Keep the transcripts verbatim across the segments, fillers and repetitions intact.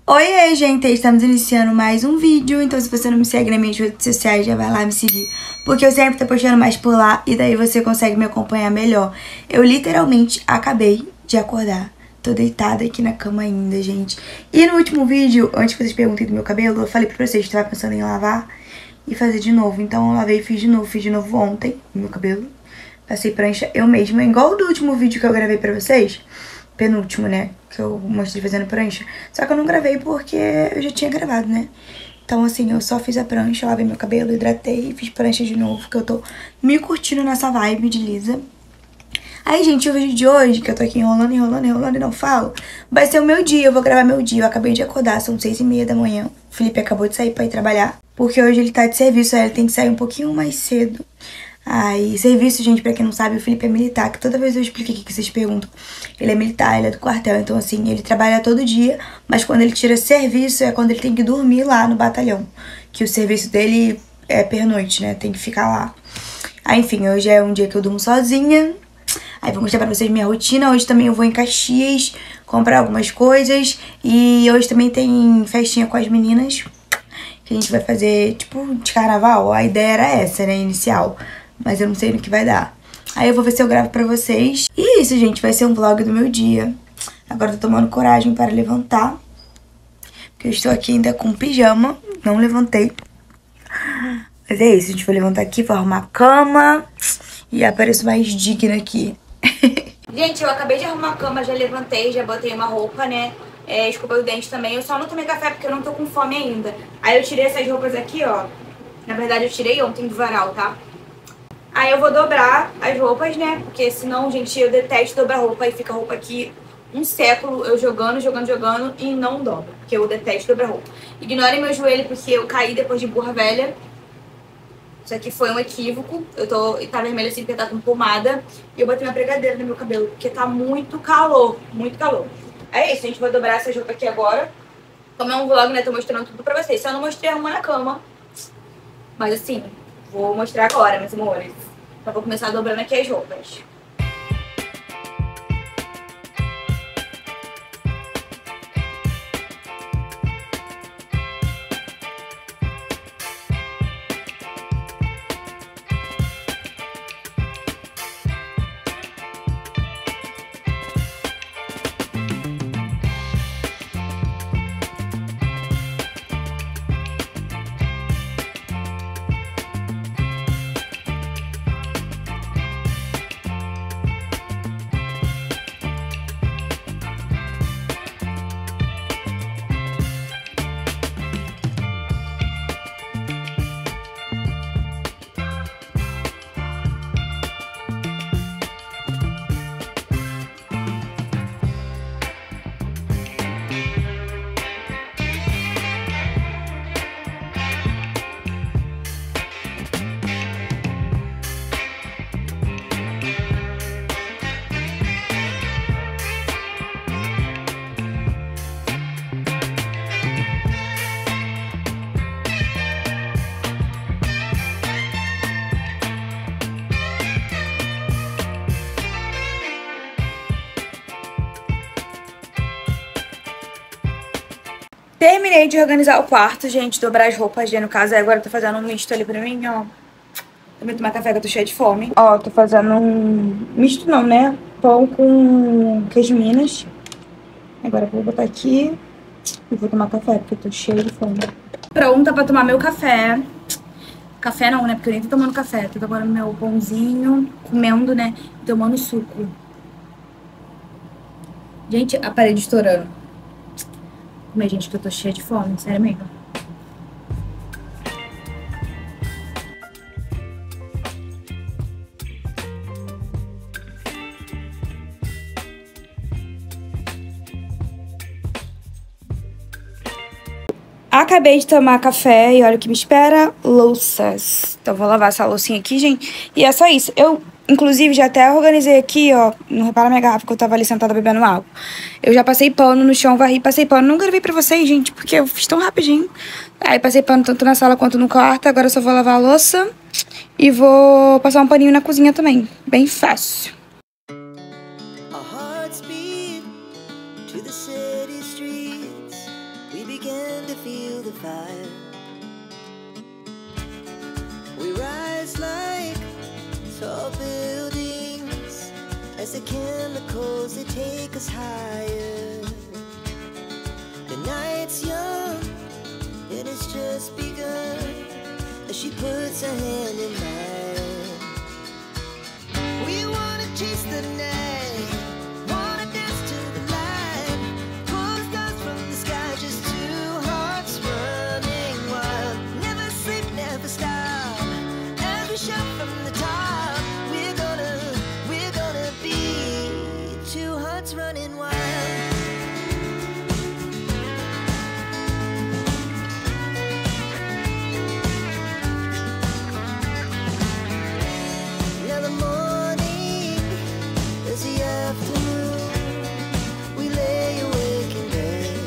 Oi, gente, estamos iniciando mais um vídeo, então se você não me segue nas minhas redes sociais, já vai lá me seguir, porque eu sempre tô postando mais por lá e daí você consegue me acompanhar melhor. Eu literalmente acabei de acordar, tô deitada aqui na cama ainda, gente. E no último vídeo, antes que vocês perguntem do meu cabelo, eu falei pra vocês que eu tava pensando em lavar e fazer de novo, então eu lavei e fiz de novo, fiz de novo ontem o meu cabelo. Passei prancha eu mesma, igual do último vídeo que eu gravei pra vocês, penúltimo, né, que eu mostrei fazendo prancha. Só que eu não gravei porque eu já tinha gravado, né. Então, assim, eu só fiz a prancha, lavei meu cabelo, hidratei e fiz prancha de novo, que eu tô me curtindo nessa vibe de lisa. Aí, gente, o vídeo de hoje, que eu tô aqui enrolando, enrolando, enrolando e não falo, vai ser o meu dia, eu vou gravar meu dia. Eu acabei de acordar, são seis e meia da manhã. O Felipe acabou de sair pra ir trabalhar, porque hoje ele tá de serviço, aí ele tem que sair um pouquinho mais cedo. Aí, serviço, gente, pra quem não sabe, o Felipe é militar, que toda vez eu explico aqui que vocês perguntam. Ele é militar, ele é do quartel, então assim, ele trabalha todo dia, mas quando ele tira serviço é quando ele tem que dormir lá no batalhão. Que o serviço dele é pernoite, né, tem que ficar lá. Aí, enfim, hoje é um dia que eu durmo sozinha. Aí vou mostrar pra vocês minha rotina. Hoje também eu vou em Caxias comprar algumas coisas. E hoje também tem festinha com as meninas, que a gente vai fazer, tipo, de carnaval. A ideia era essa, né, inicial. Mas eu não sei no que vai dar. Aí eu vou ver se eu gravo pra vocês. E é isso, gente. Vai ser um vlog do meu dia. Agora eu tô tomando coragem para levantar, porque eu estou aqui ainda com pijama. Não levantei. Mas é isso. A gente vai levantar aqui, vou arrumar a cama. E apareço mais digna aqui. Gente, eu acabei de arrumar a cama. Já levantei, já botei uma roupa, né? É, escovei o dente também. Eu só não tomei café porque eu não tô com fome ainda. Aí eu tirei essas roupas aqui, ó. Na verdade eu tirei ontem do varal, tá? Aí eu vou dobrar as roupas, né? Porque senão, gente, eu detesto dobrar roupa. E fica a roupa aqui um século, eu jogando, jogando, jogando e não dobro. Porque eu detesto dobrar roupa. Ignorem meu joelho porque eu caí depois de burra velha. Isso aqui foi um equívoco. Eu tô, tá vermelho assim porque tá com pomada. E eu botei minha pregadeira no meu cabelo, porque tá muito calor, muito calor. É isso, a gente vai dobrar essas roupas aqui agora. Como é um vlog, né, tô mostrando tudo pra vocês. Só não mostrei arrumando a cama. Mas assim, vou mostrar agora, meus amores. Então vou começar dobrando aqui as roupas. Terminei de organizar o quarto, gente, dobrar as roupas, né, no caso. Aí agora eu tô fazendo um misto ali pra mim, ó. Também tomar café, que eu tô cheia de fome. Ó, tô fazendo um misto não, né? Pão com queijo Minas. Agora eu vou botar aqui e vou tomar café, porque eu tô cheia de fome. Pronta pra tomar meu café. Café não, né? Porque eu nem tô tomando café. Tô tomando meu pãozinho, comendo, né? E tomando suco. Gente, a parede estourando. Mas, gente, que eu tô cheia de fome, sério mesmo. Acabei de tomar café e olha o que me espera, louças. Então vou lavar essa loucinha aqui, gente. E é só isso. Eu, inclusive, já até organizei aqui, ó. Não repara minha garrafa que eu tava ali sentada bebendo água. Eu já passei pano no chão, varri, passei pano. Não gravei pra vocês, gente, porque eu fiz tão rapidinho. Aí passei pano tanto na sala quanto no quarto. Agora eu só vou lavar a louça e vou passar um paninho na cozinha também. Bem fácil. begin to feel the fire. We rise like tall buildings as the chemicals, they take us higher. The night's young and it's just begun as she puts her hand in mine. We wanna chase the night, wanna dance to the light, pull the stars from the sky, just two hearts running wild. Never sleep, never stop, as we shout from the top. We're gonna, we're gonna be two hearts running wild. Now the morning is the afternoon. We lay awake in bed.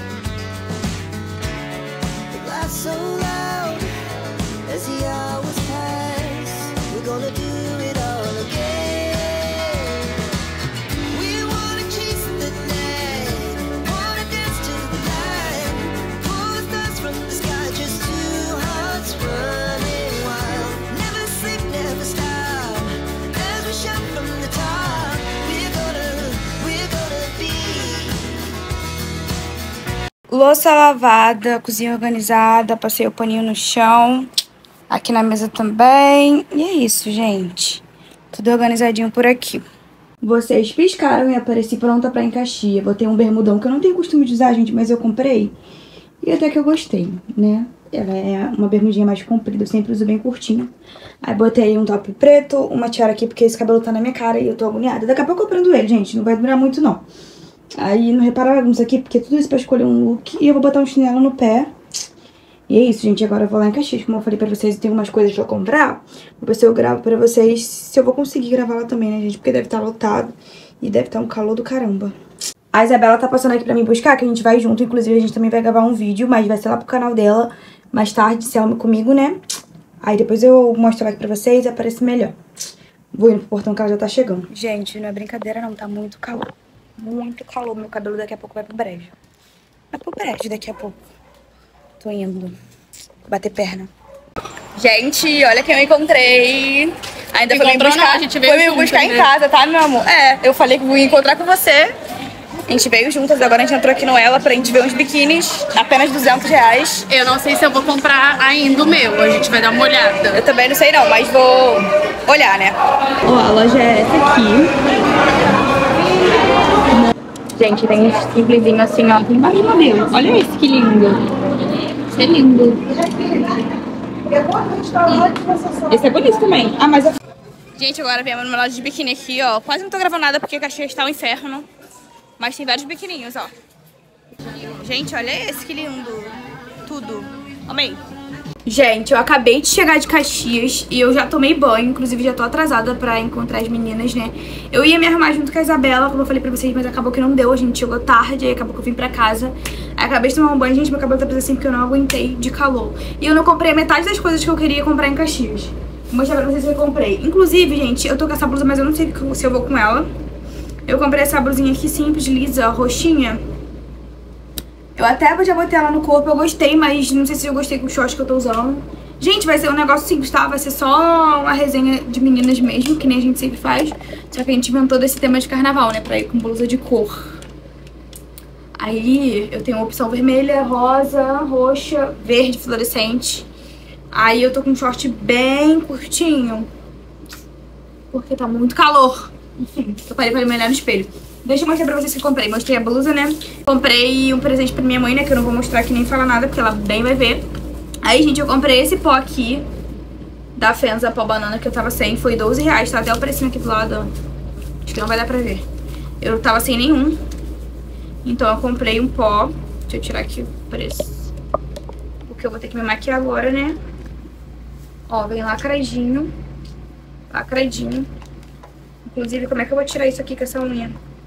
The laughs so loud as the hours pass. We're gonna do it all again. We wanna chase the night, wanna dance to the light, pull the stars from the sky, just two hearts running wild. Never sleep, never stop, as we shout from the top. We're gonna, we're gonna be. Louça lavada, cozinha organizada, passei o paninho no chão, aqui na mesa também. E é isso, gente. Tudo organizadinho por aqui. Vocês piscaram e apareci pronta pra ir em Caxias. Botei um bermudão que eu não tenho costume de usar, gente, mas eu comprei. E até que eu gostei, né? Ela é uma bermudinha mais comprida, eu sempre uso bem curtinha. Aí botei um top preto, uma tiara aqui, porque esse cabelo tá na minha cara e eu tô agoniada. Daqui a pouco eu prendo ele, gente, não vai durar muito não. Aí não repara a bagunça aqui, porque tudo isso pra escolher um look. E eu vou botar um chinelo no pé. E é isso, gente, agora eu vou lá em Caxias. Como eu falei pra vocês, eu tenho umas coisas pra comprar. Vou ver se eu gravo pra vocês, se eu vou conseguir gravar lá também, né, gente? Porque deve estar lotado e deve estar um calor do caramba. A Isabela tá passando aqui pra me buscar, que a gente vai junto. Inclusive, a gente também vai gravar um vídeo, mas vai ser lá pro canal dela mais tarde, Selma comigo, né? Aí depois eu mostro aqui pra vocês e aparece melhor. Vou indo pro portão que ela já tá chegando. Gente, não é brincadeira não, tá muito calor. Muito calor, meu cabelo daqui a pouco vai pro brejo. Vai pro brejo daqui a pouco. Tô indo bater perna. Gente, olha quem eu encontrei. Ainda foi me buscar, não, a gente veio foi me buscar em casa, tá, meu amor? É, eu falei que ia encontrar com você. A gente veio juntas, agora a gente entrou aqui no Ela pra gente ver uns biquínis, apenas duzentos reais. Eu não sei se eu vou comprar ainda o meu, a gente vai dar uma olhada. Eu também não sei não, mas vou olhar, né? Ó, a loja é essa aqui. Gente, tem um simplesinho assim, ó, tem vários modelos. Olha esse, que lindo. Esse é lindo. Esse é bonito também. Ah, mas... Gente, agora viemos numa loja de biquíni aqui, ó. Quase não tô gravando nada porque Caxias tá um inferno. Mas tem vários biquininhos, ó. Gente, olha esse, que lindo. Tudo. Amei. Gente, eu acabei de chegar de Caxias e eu já tomei banho. Inclusive, já tô atrasada pra encontrar as meninas, né? Eu ia me arrumar junto com a Isabela, como eu falei pra vocês, mas acabou que não deu. A gente chegou tarde, aí acabou que eu vim pra casa. Aí acabei de tomar um banho. Gente, meu cabelo tá preso assim porque eu não aguentei de calor. E eu não comprei metade das coisas que eu queria comprar em Caxias. Vou mostrar pra vocês o que eu comprei. Inclusive, gente, eu tô com essa blusa, mas eu não sei se eu vou com ela. Eu comprei essa blusinha aqui simples, lisa, roxinha. Eu até já botei ela no corpo, eu gostei, mas não sei se eu gostei com o short que eu tô usando. Gente, vai ser um negócio simples, tá? Vai ser só uma resenha de meninas mesmo, que nem a gente sempre faz. Só que a gente inventou desse tema de carnaval, né? Pra ir com blusa de cor. Aí eu tenho a opção vermelha, rosa, roxa, verde, fluorescente. Aí eu tô com um short bem curtinho, porque tá muito calor. Enfim, eu parei pra me olhar no espelho. Deixa eu mostrar pra vocês o que eu comprei. Mostrei a blusa, né? Comprei um presente pra minha mãe, né? Que eu não vou mostrar aqui nem falar nada, porque ela bem vai ver. Aí, gente, eu comprei esse pó aqui da Fenza, pó banana, que eu tava sem. Foi doze reais, tá até o precinho aqui do lado, ó. Acho que não vai dar pra ver. Eu tava sem nenhum. Então eu comprei um pó. Deixa eu tirar aqui o preço, porque eu vou ter que me maquiar agora, né? Ó, vem lacradinho. Lacradinho. Inclusive, como é que eu vou tirar isso aqui com essa unha?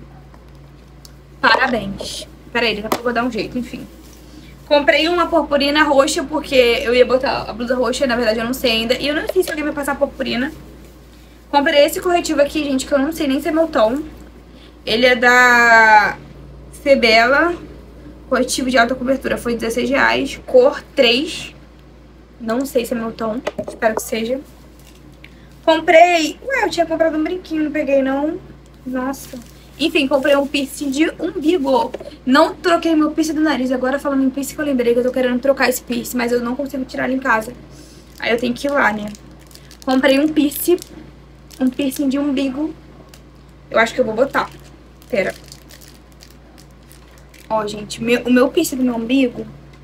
Parabéns. Pera aí, daqui a pouco eu vou dar um jeito, enfim. Comprei uma purpurina roxa, porque eu ia botar a blusa roxa, na verdade eu não sei ainda. E eu não sei se alguém vai passar purpurina. Comprei esse corretivo aqui, gente, que eu não sei nem se é meu tom. Ele é da Febela Corretivo de alta cobertura foi dezesseis reais. Cor três. Não sei se é meu tom. Espero que seja. Comprei... Ué, eu tinha comprado um brinquinho, não peguei não. Nossa. Enfim, comprei um piercing de umbigo. Não troquei meu piercing do nariz. Agora falando em piercing que eu lembrei que eu tô querendo trocar esse piercing, mas eu não consigo tirar ele em casa. Aí eu tenho que ir lá, né? Comprei um piercing. Um piercing de umbigo. Eu acho que eu vou botar. Pera. Ó, gente, meu, o meu piercing do meu umbigo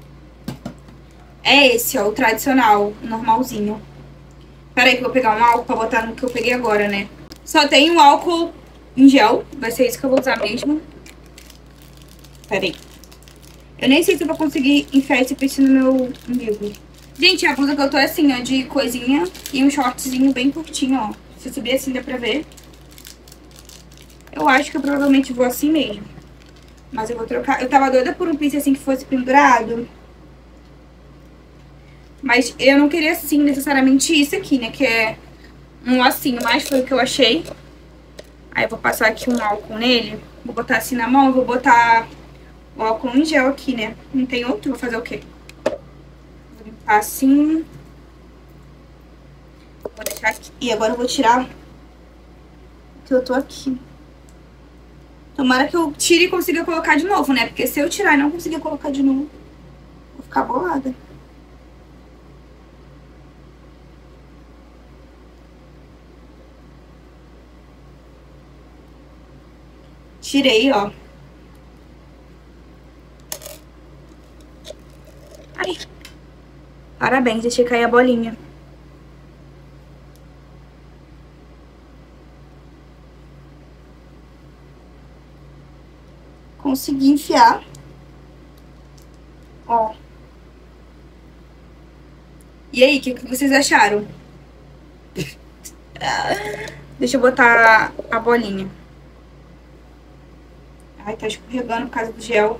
é esse, ó, o tradicional, o normalzinho. Pera aí que eu vou pegar um álcool pra botar no que eu peguei agora, né? Só tem um álcool em gel, vai ser isso que eu vou usar mesmo. Pera aí. Eu nem sei se eu vou conseguir enfiar esse piercing no meu umbigo. Gente, a blusa que eu tô é assim, ó, de coisinha e um shortzinho bem curtinho, ó. Se eu subir assim dá pra ver. Eu acho que eu provavelmente vou assim mesmo. Mas eu vou trocar. Eu tava doida por um piercing assim que fosse pendurado. Mas eu não queria, assim, necessariamente isso aqui, né? Que é um lacinho, mas foi o que eu achei. Aí eu vou passar aqui um álcool nele. Vou botar assim na mão, vou botar o álcool em gel aqui, né? Não tem outro, vou fazer o quê? Vou limpar assim. Vou deixar aqui. E agora eu vou tirar que eu tô aqui. Tomara que eu tire e consiga colocar de novo, né? Porque se eu tirar e não conseguir colocar de novo, vou ficar bolada. Tirei, ó. Ai. Parabéns, deixei cair a bolinha. Consegui enfiar. Ó. E aí, o que, que vocês acharam? Deixa eu botar a bolinha. Ai, tá escorregando por causa do gel.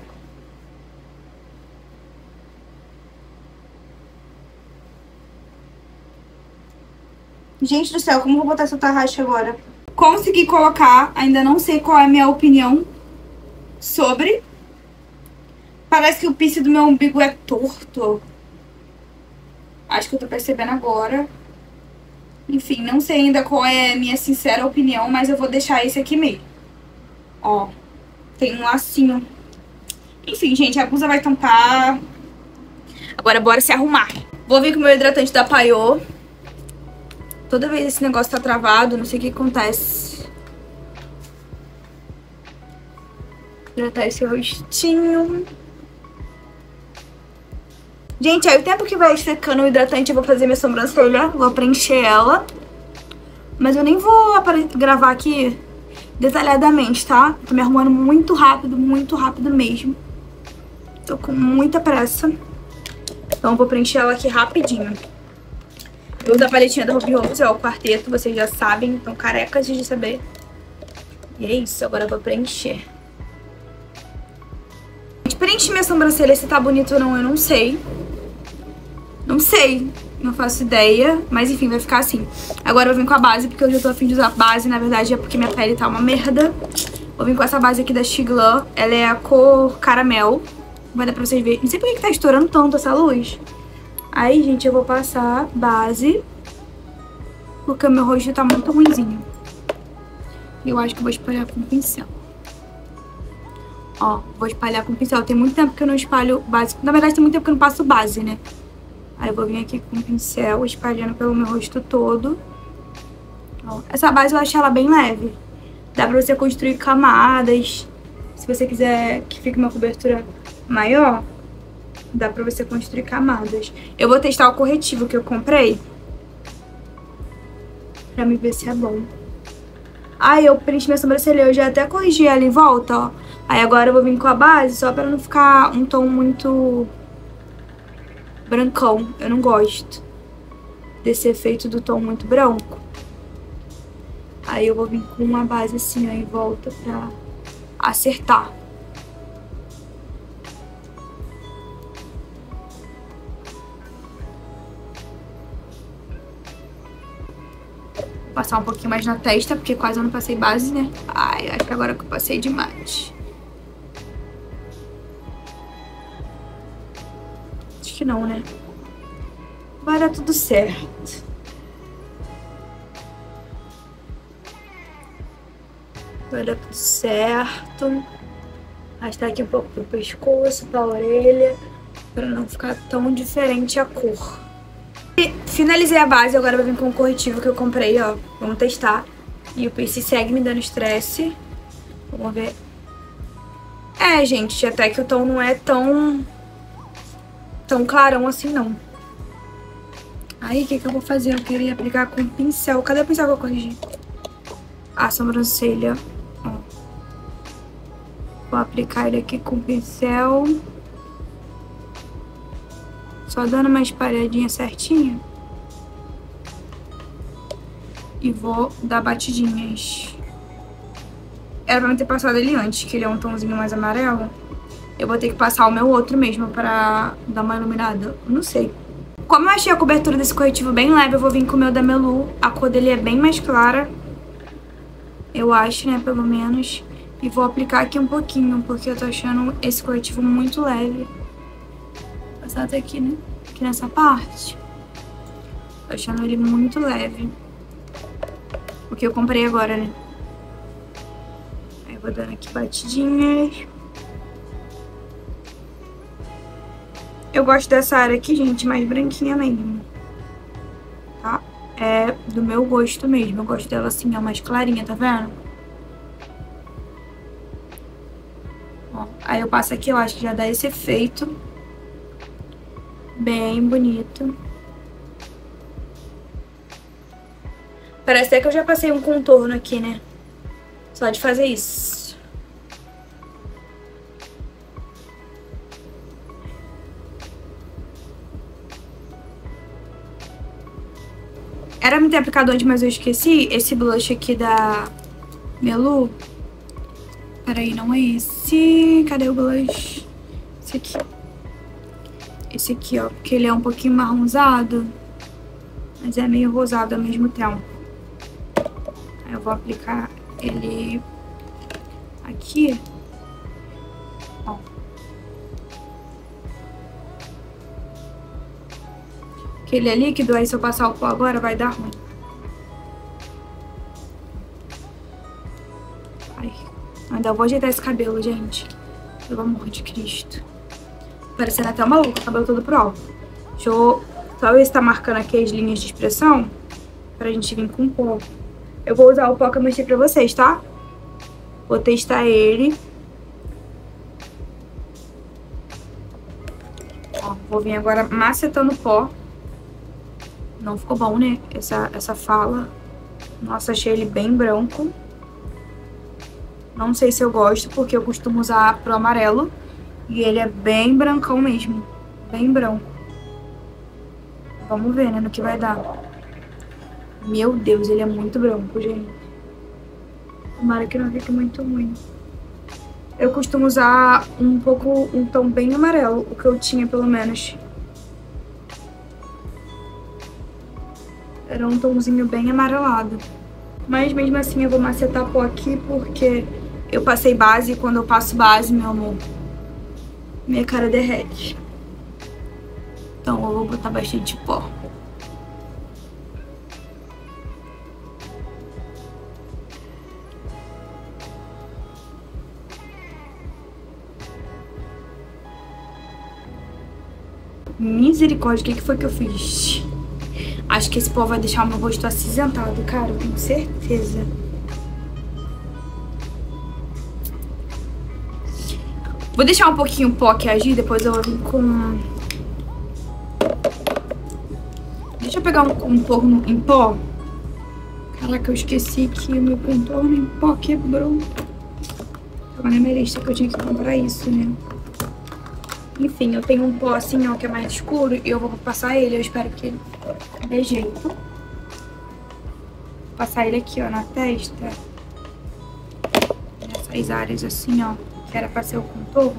Gente do céu, como eu vou botar essa tarraxa agora? Consegui colocar, ainda não sei qual é a minha opinião sobre. Parece que o piercing do meu umbigo é torto. Acho que eu tô percebendo agora. Enfim, não sei ainda qual é a minha sincera opinião, mas eu vou deixar esse aqui mesmo. Ó. Tem um lacinho. Enfim, gente, a blusa vai tampar. Agora bora se arrumar. Vou vir com o meu hidratante da Paiô. Toda vez esse negócio tá travado, não sei o que acontece. Hidratar esse rostinho. Gente, aí o tempo que vai secando o hidratante, eu vou fazer minha sobrancelha. Vou preencher ela. Mas eu nem vou gravar aqui detalhadamente, tá? Tô me arrumando muito rápido, muito rápido mesmo. Tô com muita pressa. Então eu vou preencher ela aqui rapidinho. Eu uso a paletinha da Ruby Rose, ó, o quarteto, vocês já sabem, estão carecas de saber. E é isso, agora eu vou preencher. Preencher minha sobrancelha, se tá bonito ou não, eu não sei. Não sei, não faço ideia, mas enfim, vai ficar assim. Agora eu vou vir com a base, porque hoje eu tô a fim de usar base, na verdade é porque minha pele tá uma merda. Vou vir com essa base aqui da Shiglan, ela é a cor caramel. Vai dar pra vocês verem, não sei por que tá estourando tanto essa luz. Aí, gente, eu vou passar base, porque o meu rosto tá muito ruinzinho. Eu acho que eu vou espalhar com pincel. Ó, vou espalhar com pincel. Tem muito tempo que eu não espalho base. Na verdade, tem muito tempo que eu não passo base, né? Aí eu vou vir aqui com o pincel, espalhando pelo meu rosto todo. Ó, essa base eu acho ela bem leve. Dá pra você construir camadas. Se você quiser que fique uma cobertura maior, dá pra você construir camadas. Eu vou testar o corretivo que eu comprei pra me ver se é bom. Aí eu preenchi minha sobrancelha, eu já até corrigi ela em volta, ó. Aí agora eu vou vir com a base, só pra não ficar um tom muito brancão. Eu não gosto desse efeito do tom muito branco. Aí eu vou vir com uma base assim, ó, em volta pra acertar. Vou passar um pouquinho mais na testa, porque quase eu não passei base, né? Ai, acho que agora que eu passei demais. Acho que não, né? Vai dar tudo certo. Vai dar tudo certo. Arrastar aqui um pouco pro pescoço, pra orelha, pra não ficar tão diferente a cor. E finalizei a base, agora vai vir com o corretivo que eu comprei, ó. Vamos testar. E o Piercing segue me dando estresse. Vamos ver. É, gente, até que o tom não é tão... tão clarão assim, não. Aí, o que que eu vou fazer? Eu queria aplicar com pincel. Cadê o pincel que eu corrigi? A sobrancelha. Ó. Vou aplicar ele aqui com pincel. Só dando uma espalhadinha certinha. E vou dar batidinhas. Era pra eu ter passado ele antes, que ele é um tomzinho mais amarelo. Eu vou ter que passar o meu outro mesmo pra dar uma iluminada. Não sei. Como eu achei a cobertura desse corretivo bem leve, eu vou vir com o meu da Melu. A cor dele é bem mais clara. Eu acho, né, pelo menos. E vou aplicar aqui um pouquinho, porque eu tô achando esse corretivo muito leve. Vou passar até aqui, né? Aqui nessa parte. Tô achando ele muito leve. Porque eu comprei agora, né? Aí eu vou dando aqui batidinhas. Eu gosto dessa área aqui, gente, mais branquinha mesmo. Tá? É do meu gosto mesmo. Eu gosto dela assim, ó, mais clarinha, tá vendo? Ó, aí eu passo aqui, eu acho que já dá esse efeito. Bem bonito. Parece até que eu já passei um contorno aqui, né? Só de fazer isso. Era pra ter aplicado antes, mas eu esqueci. Esse blush aqui da Melu. Peraí, não é esse. Cadê o blush? Esse aqui. Esse aqui, ó. Porque ele é um pouquinho marronzado. Mas é meio rosado ao mesmo tempo. Aí eu vou aplicar ele aqui. Ó. Porque ele é líquido, aí se eu passar o pó agora vai dar ruim. Ai. Ainda vou ajeitar esse cabelo, gente. Pelo amor de Cristo. Parecendo até uma louca, o cabelo todo pro alto. Deixa eu só ver se tá marcando aqui as linhas de expressão. Pra gente vir com pó. Eu vou usar o pó que eu mostrei pra vocês, tá? Vou testar ele. Ó, vou vir agora macetando o pó. Não ficou bom, né? Essa, essa fala. Nossa, achei ele bem branco. Não sei se eu gosto, porque eu costumo usar pro amarelo. E ele é bem brancão mesmo. Bem branco. Vamos ver, né, no que vai dar. Meu Deus, ele é muito branco, gente. Tomara que não fique muito ruim. Eu costumo usar um pouco, um tom bem amarelo. O que eu tinha, pelo menos. Era um tomzinho bem amarelado. Mas mesmo assim eu vou macetar pó aqui, porque eu passei base e quando eu passo base, meu amor, minha cara derrete. Então eu vou botar bastante pó. Misericórdia, o que, que foi que eu fiz? Acho que esse pó vai deixar o meu rosto acinzentado, cara, eu tenho certeza. Vou deixar um pouquinho o pó aqui agir, depois eu vou vir com... Deixa eu pegar um contorno em pó. Caraca, eu esqueci que o meu contorno em pó quebrou. Tava na minha lista que eu tinha que comprar isso, né? Enfim, eu tenho um pó assim, ó, que é mais escuro, e eu vou passar ele, eu espero que ele dê jeito. Vou passar ele aqui, ó, na testa. Nessas áreas assim, ó, que era pra ser o contorno.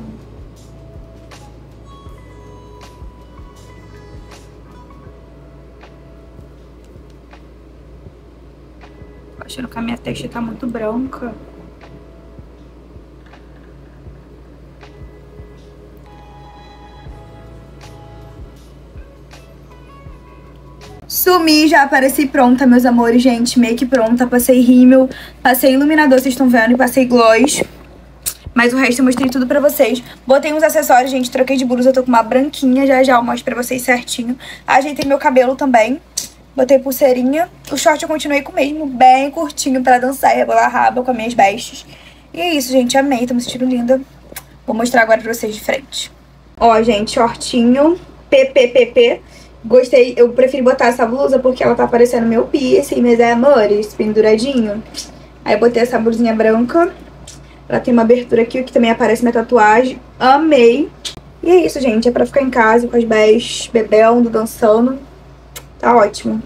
Tô achando que a minha testa tá muito branca. Sumi, já apareci pronta, meus amores, gente. Make pronta. Passei rímel, passei iluminador, vocês estão vendo, e passei gloss. Mas o resto eu mostrei tudo pra vocês. Botei uns acessórios, gente. Troquei de blusa, eu tô com uma branquinha. Já já eu mostro pra vocês certinho. Ajeitei meu cabelo também. Botei pulseirinha. O short eu continuei com o mesmo, bem curtinho pra dançar e rebolar a raba com as minhas bestes. E é isso, gente. Amei, tô me sentindo linda. Vou mostrar agora pra vocês de frente. Ó, gente, shortinho. P P P P. Gostei, eu preferi botar essa blusa porque ela tá parecendo meu piercing, meus amores, penduradinho. Aí eu botei essa blusinha branca. Ela tem uma abertura aqui, que também aparece minha tatuagem. Amei. E é isso, gente. É pra ficar em casa com as bestes, bebendo, dançando. Tá ótimo.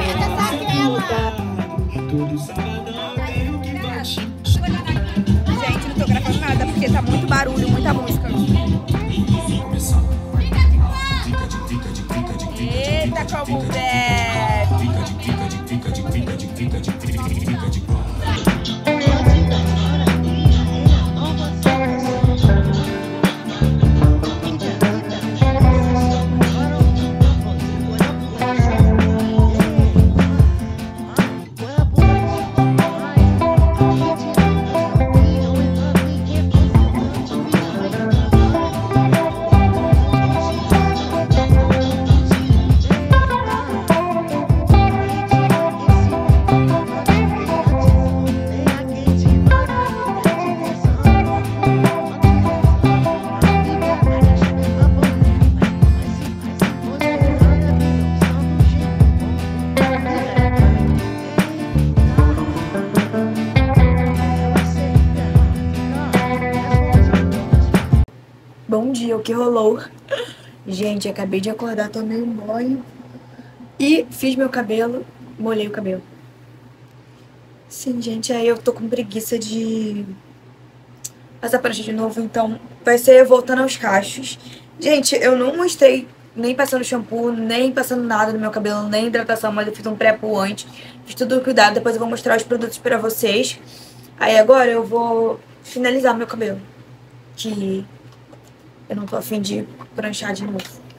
Gente, não tô gravando nada porque tá muito barulho, muita música. Eita, como bebe! Bom dia, o que rolou? Gente, acabei de acordar, tomei um banho e fiz meu cabelo, molhei o cabelo. Sim, gente, aí eu tô com preguiça de passar prancha de novo, então vai ser voltando aos cachos. Gente, eu não mostrei nem passando shampoo, nem passando nada no meu cabelo, nem hidratação, mas eu fiz um pré-poo antes. Fiz tudo cuidado, depois eu vou mostrar os produtos pra vocês. Aí agora eu vou finalizar meu cabelo, que eu não tô afim de pranchar de novo.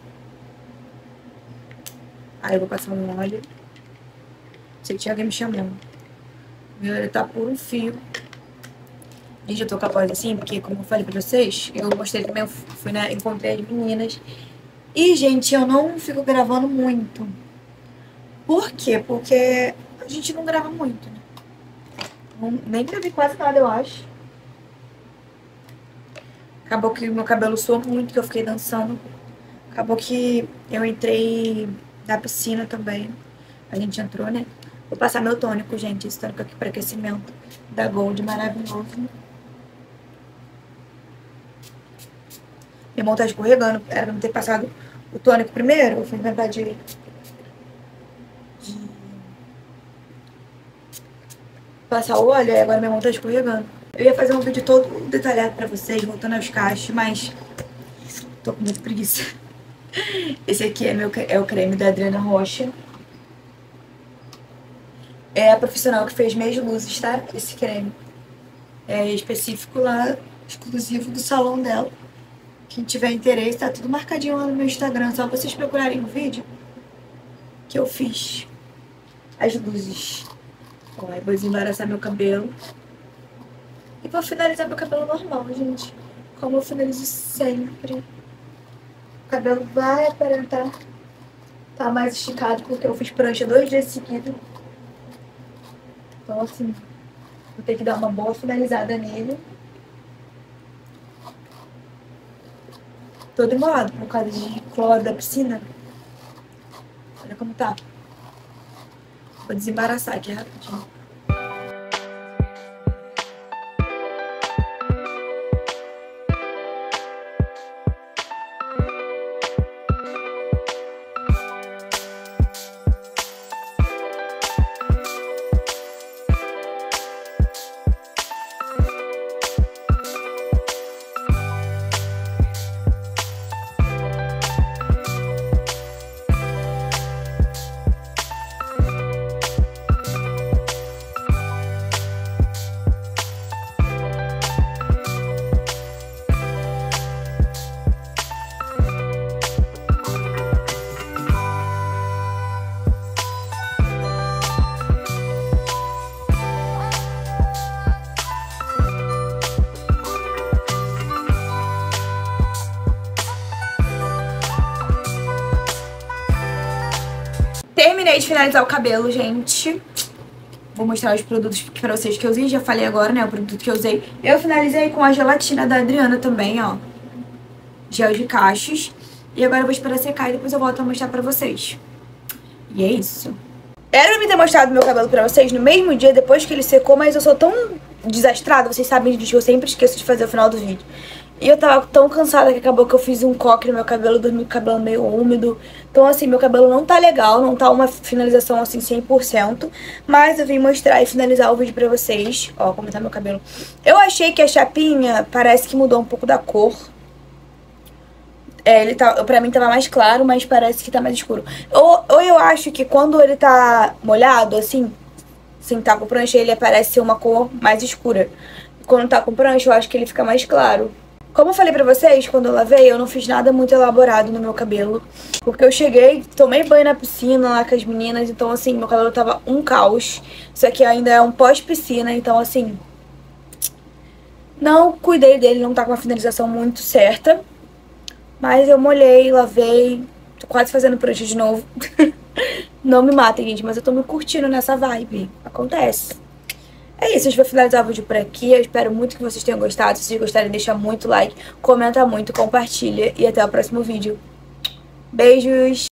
Aí eu vou passar um óleo. Sei que tinha alguém me chamando. Meu olho tá por um fio. Gente, eu tô com a voz assim, porque como eu falei pra vocês, eu mostrei também, eu fui, né, encontrei as meninas. E, gente, eu não fico gravando muito. Por quê? Porque a gente não grava muito, né? Não, nem gravei quase nada, eu acho. Acabou que meu cabelo suou muito, que eu fiquei dançando. Acabou que eu entrei na piscina também. A gente entrou, né? Vou passar meu tônico, gente. Esse tônico aqui para aquecimento da Gold, maravilhoso. Minha mão tá escorregando. Era pra não ter passado o tônico primeiro. Eu fui inventar de... de... passar o óleo, e agora minha mão tá escorregando. Eu ia fazer um vídeo todo detalhado pra vocês, voltando aos cachos, mas tô com muita preguiça. Esse aqui é, meu, é o creme da Adriana Rocha. É a profissional que fez minhas luzes, tá? Esse creme. É específico lá, exclusivo do salão dela. Quem tiver interesse, tá tudo marcadinho lá no meu Instagram. Só vocês procurarem o vídeo que eu fiz. As luzes. Ó, eu vou desembaraçar meu cabelo. E vou finalizar meu cabelo normal, gente. Como eu finalizo sempre. O cabelo vai aparentar tá mais esticado, porque eu fiz prancha dois dias seguidos. Então, assim, vou ter que dar uma boa finalizada nele. Todo embolado por causa de cloro da piscina. Olha como tá. Vou desembaraçar aqui rapidinho. Terminei de finalizar o cabelo, gente. Vou mostrar os produtos pra vocês que eu usei. Já falei agora, né, o produto que eu usei. Eu finalizei com a gelatina da Adriana também, ó. Gel de cachos. E agora eu vou esperar secar e depois eu volto a mostrar pra vocês. E é isso. Era pra me ter mostrado meu cabelo pra vocês no mesmo dia, depois que ele secou, mas eu sou tão desastrada, vocês sabem disso, eu sempre esqueço de fazer o final do vídeo. E eu tava tão cansada que acabou que eu fiz um coque no meu cabelo, dormi com o cabelo meio úmido. Então assim, meu cabelo não tá legal, não tá uma finalização assim cem por cento. Mas eu vim mostrar e finalizar o vídeo pra vocês. Ó, como tá meu cabelo. Eu achei que a chapinha parece que mudou um pouco da cor. É, ele tá, pra mim tava mais claro, mas parece que tá mais escuro. Ou, ou eu acho que quando ele tá molhado, assim, sem tá com prancha, ele parece ser uma cor mais escura. Quando tá com prancha, eu acho que ele fica mais claro. Como eu falei pra vocês, quando eu lavei, eu não fiz nada muito elaborado no meu cabelo. Porque eu cheguei, tomei banho na piscina lá com as meninas, então assim, meu cabelo tava um caos. Isso aqui ainda é um pós-piscina, então assim... Não cuidei dele, não tá com uma finalização muito certa. Mas eu molhei, lavei, tô quase fazendo prancha de novo. Não me matem, gente, mas eu tô me curtindo nessa vibe. Acontece. É isso, a gente vai finalizar o vídeo por aqui. Eu espero muito que vocês tenham gostado. Se vocês gostarem, deixa muito like, comenta muito, compartilha. E até o próximo vídeo. Beijos!